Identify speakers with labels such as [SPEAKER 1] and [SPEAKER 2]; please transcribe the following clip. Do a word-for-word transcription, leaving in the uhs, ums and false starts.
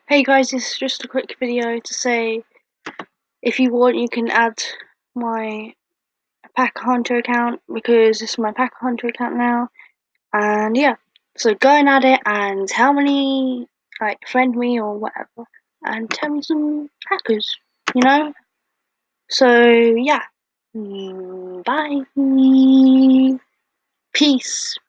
[SPEAKER 1] Hey guys, this is just a quick video to say if you want you can add my Pack Hunter account because this is my Pack Hunter account now. And yeah, so go and add it and tell me, like, friend me or whatever, and tell me some hackers, you know? So yeah, mm, bye, peace.